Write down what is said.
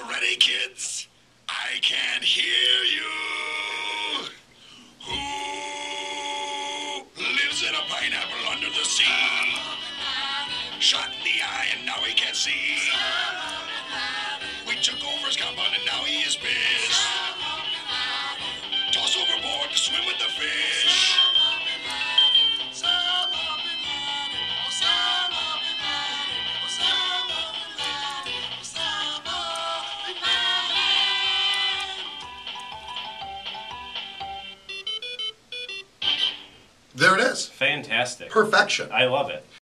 you ready, kids? I can't hear you. Who lives in a pineapple under the sea? Shot in the eye and now he can't see. We took over his compound and now he is pissed. Toss overboard to swim with the fish. There it is. Fantastic. Perfection. I love it.